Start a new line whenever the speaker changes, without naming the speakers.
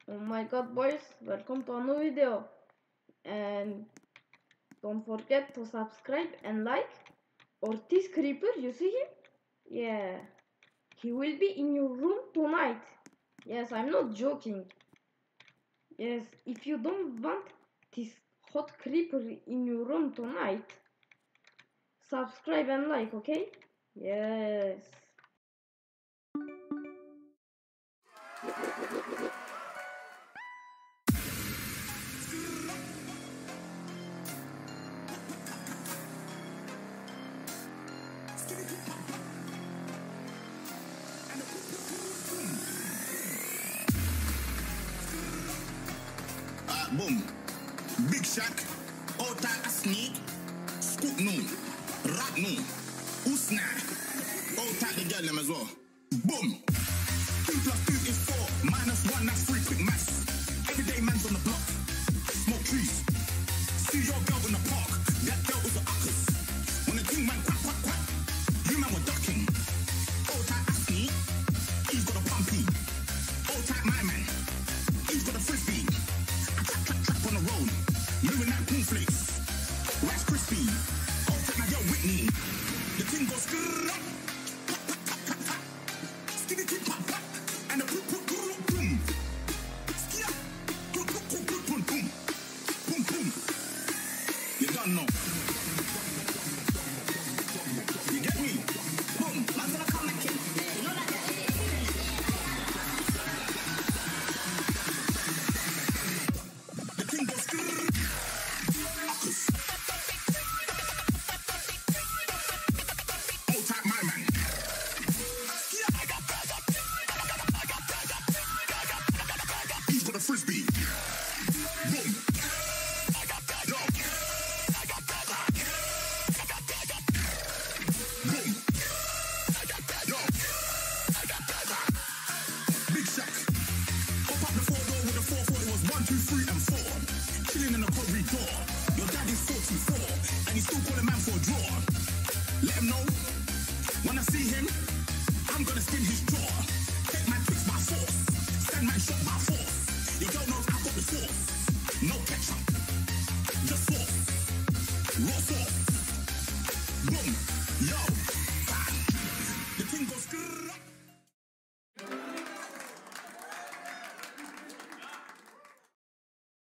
Oh my god, boys, welcome to a new video. And don't forget to subscribe and like. Ortiz Creeper, you see him? Yeah, he will be in your room tonight. Yes, I'm not joking. Yes, if you don't want this hot creeper in your room tonight, subscribe and like, okay? Yes.
Boom. Big Shack. Ota Sneak. Scoop no. Rap no. Usna. Ota the girl them as well. Boom. 2 + 2 is 4. -1, that's 3 quick maths. Everyday man's on the block. Smoke trees. See your girl in the park. That girl was a uckers. When the thing man quack, quack, quack. You man were ducking. Ota Sneak. He's got a pumpy. Ota my man. He's got a frisbee. On the road, moving that cornflakes, Rice Krispie. I'll take my girl Whitney. The thing goes skitty tip pop pop, and the boom boom boom boom, skia, boom boom boom boom boom boom, boom boom. You don't know. You get me? Boom, man's gonna come like it. You know that. Frisbee. Boom. I got that. Yo. I got that. I got that. Boom. I got that. Yo. I got that. Big Shack. Up the 4-door with the 440 was 1, 2, 3, and 4. Chilling in the corridor. Your daddy's 44, and he's still calling man for a draw. Let him know. When I see him, I'm gonna skin his jaw. Take my kicks by force. Stand my shot by force. Your girl knows I got the sauce. No ketchup, just sauce. Raw sauce.